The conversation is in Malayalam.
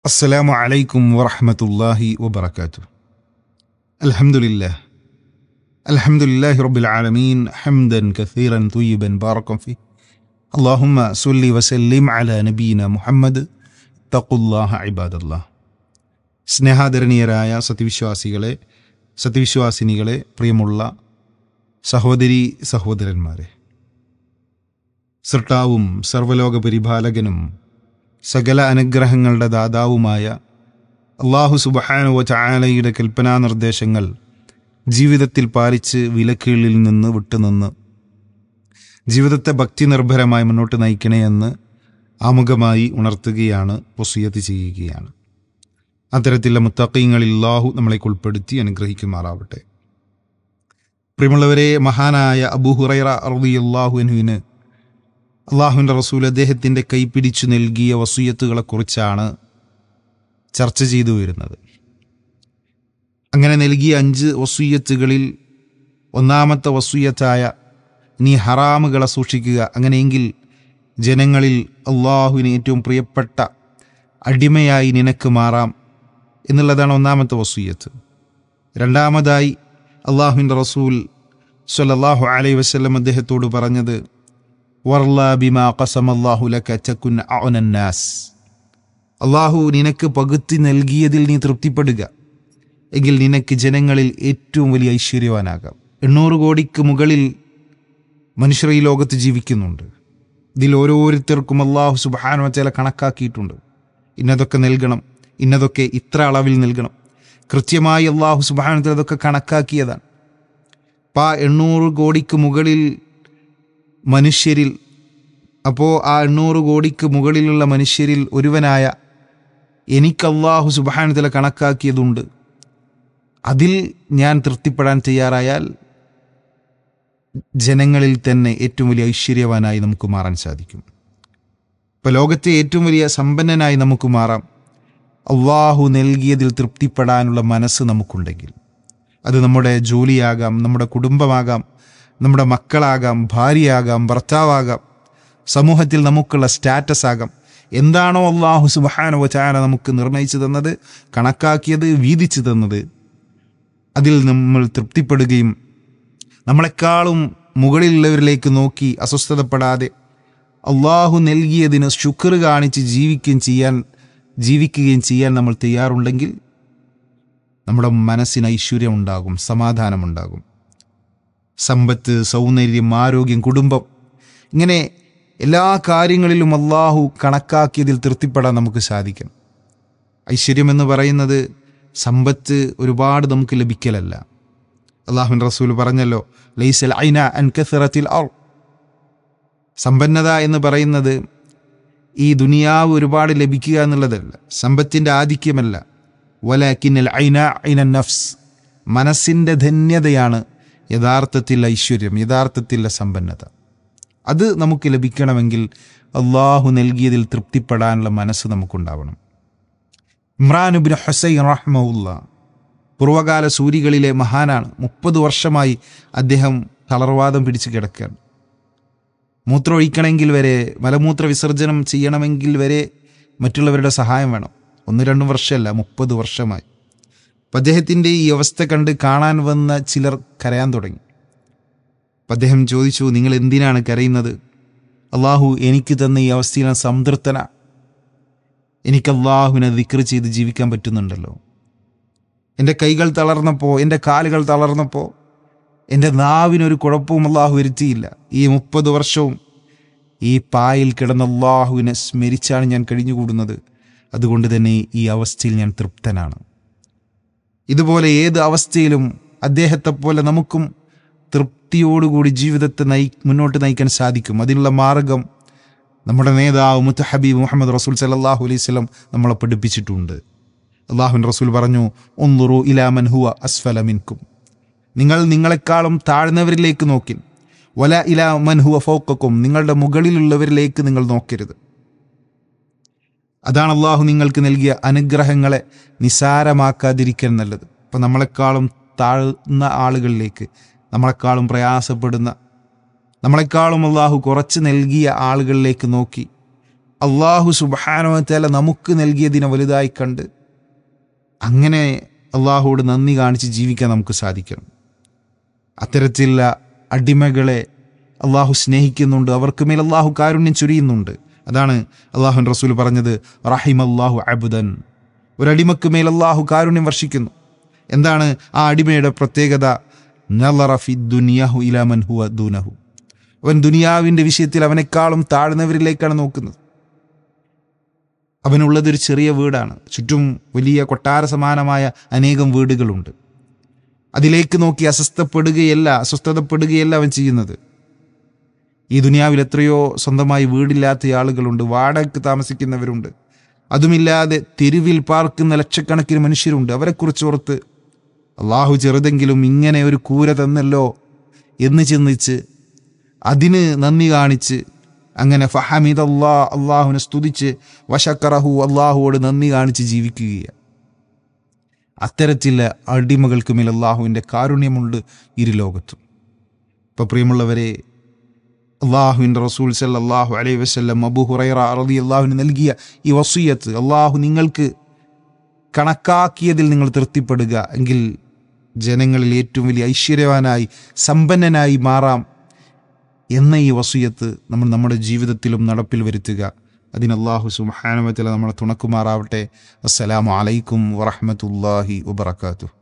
അസ്സലാമു അലൈക്കും വറഹ്മത്തുള്ളാഹി വബറകാതുഹു. അൽഹംദുലില്ലാഹി റബ്ബിൽ ആലമീൻ ഹംദൻ കസീറൻ ത്വയ്യിബൻ ബാറകൻ ഫീഹി. അല്ലാഹുമ്മ സ്വല്ലി വസല്ലിം അലാ നബീന മുഹമ്മദ്. തഖുല്ലാഹ ഇബാദല്ലാഹ്. സ്നേഹാദരണീയരായ സത്യവിശ്വാസിനികളെ, പ്രിയമുള്ള സഹോദരീ സഹോദരന്മാരെ, സൃഷ്ടാവും സർവ്വലോക പരിപാലകനും സകല അനുഗ്രഹങ്ങളുടെ ദാതാവുമായ അല്ലാഹു സുബ്ഹാനഹു വ തആലയുടെ കൽപ്പനാ നിർദ്ദേശങ്ങൾ ജീവിതത്തിൽ പാലിച്ച് വിലക്കുകളിൽ നിന്ന് വിട്ടുനിന്ന് ജീവിതത്തെ ഭക്തി നിർഭരമായി മുന്നോട്ട് നയിക്കണേ എന്ന് ആമുഖമായി ഉണർത്തുകയാണ്, വസിയത്ത് ചെയ്യുകയാണ്. അത്തരത്തിലുള്ള മുത്തഖീങ്ങളിൽ അല്ലാഹു നമ്മളെ ഉൾപ്പെടുത്തി അനുഗ്രഹിക്കുമാറാവട്ടെ. പ്രിയമുള്ളവരെ, മഹാനായ അബൂ ഹുറൈറ റളിയല്ലാഹു അൻഹുവിന് അള്ളാഹുവിൻ്റെ റസൂൽ അദ്ദേഹത്തിൻ്റെ കൈപിടിച്ചു നൽകിയ വസിയത്തുകളെക്കുറിച്ചാണ് ചർച്ച ചെയ്തു വരുന്നത്. അങ്ങനെ നൽകിയ 5 വസിയത്തുകളിൽ ഒന്നാമത്തെ വസിയത്തായ നീ ഹറാമുകളെ സൂക്ഷിക്കുക, അങ്ങനെയെങ്കിൽ ജനങ്ങളിൽ അള്ളാഹുവിന് ഏറ്റവും പ്രിയപ്പെട്ട അടിമയായി നിനക്ക് മാറാം എന്നുള്ളതാണ് ഒന്നാമത്തെ വസിയത്ത്. രണ്ടാമതായി അള്ളാഹുവിൻ്റെ റസൂൽ സ്വല്ലല്ലാഹു അലൈഹി വസല്ലം അദ്ദേഹത്തോട് പറഞ്ഞത് വർലാ ബിമാ ഖസമല്ലാഹു ലക തകുൻ അഅനന്നാസ്. അള്ളാഹു നിനക്ക് പകുത്തി നൽകിയതിൽ നീ തൃപ്തിപ്പെടുക, എങ്കിൽ നിനക്ക് ജനങ്ങളിൽ ഏറ്റവും വലിയ ഐശ്വര്യവാനാകാം. 800 കോടിക്ക് മുകളിൽ മനുഷ്യർ ഈ ലോകത്ത് ജീവിക്കുന്നുണ്ട്. ഇതിൽ ഓരോരുത്തർക്കും അള്ളാഹു സുബ്ഹാനഹു വ തആല കണക്കാക്കിയിട്ടുണ്ട്. ഇന്നതൊക്കെ നൽകണം, ഇന്നതൊക്കെ ഇത്ര അളവിൽ നൽകണം. കൃത്യമായി അള്ളാഹു സുബ്ഹാനഹു വ തആല അതൊക്കെ കണക്കാക്കിയതാണ്. അപ്പോൾ 800 കോടിക്ക് മുകളിൽ മനുഷ്യരിൽ, അപ്പോൾ ആ 800 കോടിക്ക് മുകളിലുള്ള മനുഷ്യരിൽ ഒരുവനായ എനിക്ക് അല്ലാഹു സുബ്ഹാനഹു വ തആല കണക്കാക്കിയതുണ്ട്. അതിൽ ഞാൻ തൃപ്തിപ്പെടാൻ തയ്യാറായാൽ ജനങ്ങളിൽ തന്നെ ഏറ്റവും വലിയ ഐശ്വര്യവാനായി നമുക്ക് മാറാൻ സാധിക്കും. ഇപ്പോൾ ലോകത്തെ ഏറ്റവും വലിയ സമ്പന്നനായി നമുക്ക് മാറാം, അള്ളാഹു നൽകിയതിൽ തൃപ്തിപ്പെടാനുള്ള മനസ്സ് നമുക്കുണ്ടെങ്കിൽ. അത് നമ്മുടെ ജോലിയാകാം, നമ്മുടെ കുടുംബമാകാം, നമ്മുടെ മക്കളാകാം, ഭാര്യയാകാം, ഭർത്താവാകാം, സമൂഹത്തിൽ നമുക്കുള്ള സ്റ്റാറ്റസ് ആകാം. എന്താണോ അല്ലാഹു സുബ്ഹാനഹു വ തആല നമുക്ക് നിർണയിച്ചു തന്നത്, കണക്കാക്കിയത്, വീതിച്ചു തന്നത്, അതിൽ നമ്മൾ തൃപ്തിപ്പെടുകയും നമ്മളെക്കാളും മുകളിലുള്ളവരിലേക്ക് നോക്കി അസ്വസ്ഥതപ്പെടാതെ അള്ളാഹു നൽകിയതിന് ശുക്ർ കാണിച്ച് ജീവിക്കുകയും ചെയ്യാൻ നമ്മൾ തയ്യാറുണ്ടെങ്കിൽ നമ്മുടെ മനസ്സിന് ഐശ്വര്യം ഉണ്ടാകും, സമാധാനമുണ്ടാകും. സമ്പത്ത്, സൗന്ദര്യം, ആരോഗ്യം, കുടുംബം, ഇങ്ങനെ എല്ലാ കാര്യങ്ങളിലും അള്ളാഹു കണക്കാക്കിയതിൽ തൃപ്തിപ്പെടാൻ നമുക്ക് സാധിക്കണം. ഐശ്വര്യമെന്ന് പറയുന്നത് സമ്പത്ത് ഒരുപാട് നമുക്ക് ലഭിക്കലല്ല. അള്ളാഹുവിൻ്റെ റസൂൽ പറഞ്ഞല്ലോ, ലൈസൽ ഐന അൻ കസറത്തിൽ ഔ. സമ്പന്നത എന്ന് പറയുന്നത് ഈ ദുനിയാവ് ഒരുപാട് ലഭിക്കുക എന്നുള്ളതല്ല, സമ്പത്തിൻ്റെ ആധിക്യമല്ല. വലാകിന്നൽ ഐന ഐന നഫ്സ്, മനസ്സിൻ്റെ ധന്യതയാണ് യഥാർത്ഥത്തിൽ ഐശ്വര്യം, യഥാർത്ഥത്തിലുള്ള സമ്പന്നത. അത് നമുക്ക് ലഭിക്കണമെങ്കിൽ അള്ളാഹു നൽകിയതിൽ തൃപ്തിപ്പെടാനുള്ള മനസ്സ് നമുക്കുണ്ടാവണം. ഇമ്രാൻ ഇബ്നു ഹുസൈൻ റഹ്മഹുല്ലാ പൂർവ്വകാല സൂരികളിലെ മഹാനാണ്. 30 വർഷമായി അദ്ദേഹം തളർവാദം പിടിച്ച് കിടക്കുകയാണ്. മൂത്രമൊഴിക്കണമെങ്കിൽ വരെ, മലമൂത്ര വിസർജനം ചെയ്യണമെങ്കിൽ വരെ മറ്റുള്ളവരുടെ സഹായം വേണം. 1-2 വർഷമല്ല, 30 വർഷമായി. അപ്പം അദ്ദേഹത്തിൻ്റെ ഈ അവസ്ഥ കണ്ട് കാണാൻ വന്ന ചിലർ കരയാൻ തുടങ്ങി. അപ്പം അദ്ദേഹം ചോദിച്ചു, നിങ്ങൾ എന്തിനാണ് കരയുന്നത്? അള്ളാഹു എനിക്ക് തന്ന ഈ അവസ്ഥയിൽ ഞാൻ സംതൃപ്തനാ. എനിക്ക് അള്ളാഹുവിനെ ദിക്ർ ചെയ്ത് ജീവിക്കാൻ പറ്റുന്നുണ്ടല്ലോ. എൻ്റെ കൈകൾ തളർന്നപ്പോൾ, എൻ്റെ കാലുകൾ തളർന്നപ്പോൾ എൻ്റെ നാവിനൊരു കുഴപ്പവും അള്ളാഹു വരുത്തിയില്ല. ഈ 30 വർഷവും ഈ പായിൽ കിടന്ന അള്ളാഹുവിനെ സ്മരിച്ചാണ് ഞാൻ കഴിഞ്ഞുകൂടുന്നത്. അതുകൊണ്ട് തന്നെ ഈ അവസ്ഥയിൽ ഞാൻ തൃപ്തനാണ്. ഇതുപോലെ ഏത് അവസ്ഥയിലും അദ്ദേഹത്തെപ്പോലെ നമുക്കും തൃപ്തിയോടുകൂടി ജീവിതത്തെ മുന്നോട്ട് നയിക്കാൻ സാധിക്കും. അതിനുള്ള മാർഗം നമ്മുടെ നേതാവ് മുത്ത് ഹബീബ് മുഹമ്മദ് റസൂൽ സല്ലല്ലാഹു അലൈഹി വസല്ലം നമ്മളെ പഠിപ്പിച്ചിട്ടുണ്ട്. അള്ളാഹുവിൻ്റെ റസൂൽ പറഞ്ഞു, ഉൻദുറു ഇലാ മൻ ഹുവ അസ്ഫല മിൻകും. നിങ്ങൾ നിങ്ങളെക്കാളും താഴ്ന്നവരിലേക്ക് നോക്കിൻ. വല ഇലാ മൻ ഹുവ ഫൗഖക്കും, നിങ്ങളുടെ മുകളിലുള്ളവരിലേക്ക് നിങ്ങൾ നോക്കരുത്. അതാണ് അള്ളാഹു നിങ്ങൾക്ക് നൽകിയ അനുഗ്രഹങ്ങളെ നിസാരമാക്കാതിരിക്കാൻ നല്ലത്. അപ്പം നമ്മളെക്കാളും താഴ്ന്ന ആളുകളിലേക്ക്, നമ്മളെക്കാളും പ്രയാസപ്പെടുന്ന, നമ്മളെക്കാളും അള്ളാഹു കുറച്ച് നൽകിയ ആളുകളിലേക്ക് നോക്കി അള്ളാഹു സുബ്ഹാനഹു വ തആല നമുക്ക് നൽകിയതിനെ വലുതായി കണ്ട് അങ്ങനെ അള്ളാഹുവോട് നന്ദി കാണിച്ച് ജീവിക്കാൻ നമുക്ക് സാധിക്കണം. അത്തരത്തിലുള്ള അടിമകളെ അള്ളാഹു സ്നേഹിക്കുന്നുണ്ട്, അവർക്ക് മേൽ അള്ളാഹു കാരുണ്യം ചൊരിയുന്നുണ്ട്. അതാണ് അള്ളാഹുവിൻ്റെ റസൂൽ പറഞ്ഞത്, റഹിമല്ലാഹു അബ്ദൻ, ഒരടിമക്ക് മേൽ അള്ളാഹു കാരുണ്യം വർഷിക്കുന്നു. എന്താണ് ആ അടിമയുടെ പ്രത്യേകത? നളറ ഫി ദുനിയാഹു ഇലാ മൻ ഹുവ ദൂനഹു, അവൻ ദുനിയാവിൻ്റെ വിഷയത്തിൽ അവനേക്കാളും താഴ്ന്നവരിലേക്കാണ് നോക്കുന്നത്. അവനുള്ളതൊരു ചെറിയ വീടാണ്, ചുറ്റും വലിയ കൊട്ടാര സമാനമായ അനേകം വീടുകളുണ്ട്. അതിലേക്ക് നോക്കി അസ്വസ്ഥതപ്പെടുകയല്ല അവൻ ചെയ്യുന്നത്. ഈ ദുനിയാവിൽ എത്രയോ സ്വന്തമായി വീടില്ലാത്ത ആളുകളുണ്ട്, വാടകയ്ക്ക് താമസിക്കുന്നവരുണ്ട്, അതുമില്ലാതെ തെരുവിൽ പാർക്കുന്ന ലക്ഷക്കണക്കിന് മനുഷ്യരുണ്ട്. അവരെക്കുറിച്ച് ഓർത്ത് അള്ളാഹു ചെറുതെങ്കിലും ഇങ്ങനെ ഒരു കൂര തന്നല്ലോ എന്ന് ചിന്തിച്ച് അതിന് നന്ദി കാണിച്ച് അങ്ങനെ ഫഹമിദല്ലാ, അള്ളാഹുവിനെ സ്തുതിച്ച്, വശക്കറഹു, അള്ളാഹുവോട് നന്ദി കാണിച്ച് ജീവിക്കുകയാണ്. അത്തരത്തിലുള്ള അടിമകൾക്ക് മേൽ അള്ളാഹുവിൻ്റെ കാരുണ്യമുണ്ട് ഇരു ലോകത്തും. ഇപ്പോൾ പ്രിയമുള്ളവരെ, അള്ളാഹുവിൻ്റെ റസൂൽ സല്ലല്ലാഹു അലൈഹി വസല്ലം അബൂ ഹുറൈറ റളിയല്ലാഹുവിന് നൽകിയ ഈ വസിയ്യത്ത്, അള്ളാഹു നിങ്ങൾക്ക് കണക്കാക്കിയതിൽ നിങ്ങൾ തൃപ്തിപ്പെടുക എങ്കിൽ ജനങ്ങളിൽ ഏറ്റവും വലിയ ഐശ്വര്യവാനായി സമ്പന്നനായി മാറാം എന്ന ഈ വസിയ്യത്ത് നമ്മൾ നമ്മുടെ ജീവിതത്തിലും നടപ്പിൽ വരുത്തുക. അതിന് അല്ലാഹു സുബ്ഹാനഹു വ തആല നമ്മളെ തുണക്കുമാറാവട്ടെ. അസ്സലാമു അലൈക്കും വറഹ്മത്തുള്ളാഹി വബറകാതുഹു.